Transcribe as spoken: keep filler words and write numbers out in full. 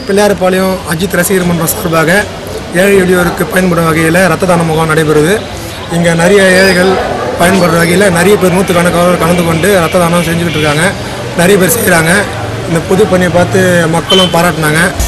பிள்ளையார்பாளையம் அஜித் ரசிகர் மன்றம் சார்பாக ஏழை எளியோருக்கு பயன்படும் வகையில் ரத்த தான முகாம் நடைபெறுது. இங்கே நிறைய ஏழைகள் பயன்படுற வகையில் நிறைய பேர் நூற்றுக்கணக்கானவர் கலந்து கொண்டு ரத்த தானம் செஞ்சுக்கிட்டு இருக்காங்க. நிறைய பேர் செய்கிறாங்க. இந்த பொது பணியை பார்த்து மக்களும் பாராட்டினாங்க.